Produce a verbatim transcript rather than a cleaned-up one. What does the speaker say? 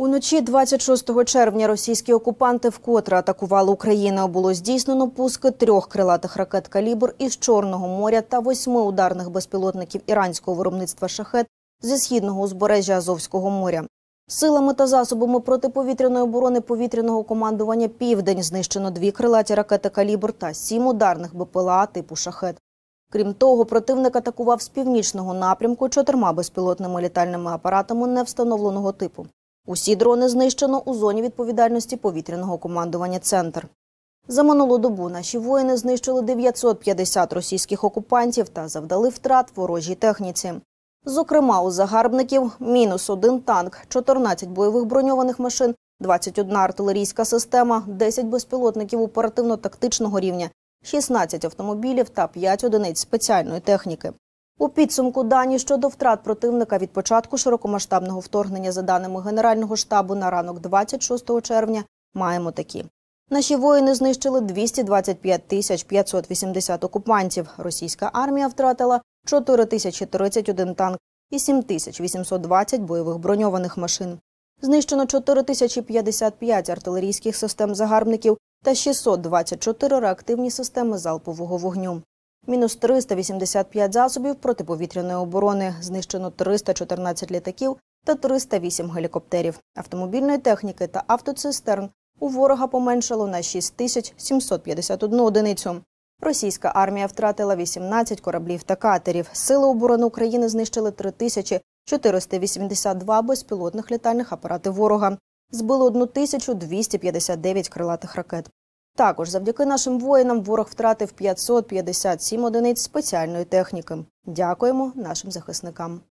Уночі двадцять шостого червня російські окупанти вкотре атакували Україну. Було здійснено пуски трьох крилатих ракет «Калібр» із Чорного моря та восьми ударних безпілотників іранського виробництва «Шахед» зі східного узбережжя Азовського моря. Силами та засобами протиповітряної оборони повітряного командування «Південь» знищено дві крилаті ракети «Калібр» та сім ударних БПЛА типу «Шахед». Крім того, противник атакував з північного напрямку чотирма безпілотними літальними апаратами невстановленого типу. Усі дрони знищено у зоні відповідальності повітряного командування «Центр». За минулу добу наші воїни знищили дев'ятсот п'ятдесят російських окупантів та завдали втрат ворожій техніці. Зокрема, у загарбників мінус один танк, чотирнадцять бойових броньованих машин, двадцять одна артилерійська система, десять безпілотників оперативно-тактичного рівня, шістнадцять автомобілів та п'ять одиниць спеціальної техніки. У підсумку дані щодо втрат противника від початку широкомасштабного вторгнення за даними Генерального штабу на ранок двадцять шостого червня маємо такі. Наші воїни знищили двісті двадцять п'ять тисяч п'ятсот вісімдесят окупантів. Російська армія втратила чотири тисячі тридцять один танк і сім тисяч вісімсот двадцять бойових броньованих машин. Знищено чотири тисячі п'ятдесят п'ять артилерійських систем загарбників та шістсот двадцять чотири реактивні системи залпового вогню. Мінус триста вісімдесят п'ять засобів протиповітряної оборони, знищено триста чотирнадцять літаків та триста вісім гелікоптерів. Автомобільної техніки та автоцистерн у ворога поменшало на шість тисяч сімсот п'ятдесят одну одиницю. Російська армія втратила вісімнадцять кораблів та катерів. Сили оборони України знищили три тисячі чотириста вісімдесят два безпілотних літальних апарати ворога. Збили тисячу двісті п'ятдесят дев'ять крилатих ракет. Також завдяки нашим воїнам ворог втратив п'ятсот п'ятдесят сім одиниць спеціальної техніки. Дякуємо нашим захисникам.